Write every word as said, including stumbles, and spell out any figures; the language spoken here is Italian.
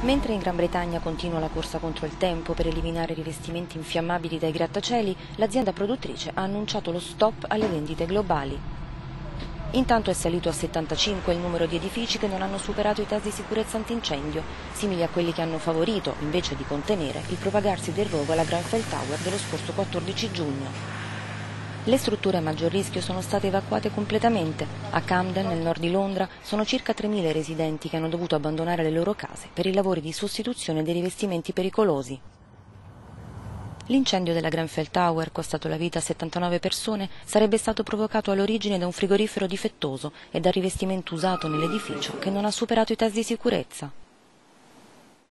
Mentre in Gran Bretagna continua la corsa contro il tempo per eliminare i rivestimenti infiammabili dai grattacieli, l'azienda produttrice ha annunciato lo stop alle vendite globali. Intanto è salito a settantacinque il numero di edifici che non hanno superato i test di sicurezza antincendio, simili a quelli che hanno favorito, invece di contenere, il propagarsi del rogo alla Grenfell Tower dello scorso quattordici giugno. Le strutture a maggior rischio sono state evacuate completamente. A Camden, nel nord di Londra, sono circa tremila i residenti che hanno dovuto abbandonare le loro case per i lavori di sostituzione dei rivestimenti pericolosi. L'incendio della Grenfell Tower, costato la vita a settantanove persone, sarebbe stato provocato all'origine da un frigorifero difettoso e dal rivestimento usato nell'edificio che non ha superato i test di sicurezza.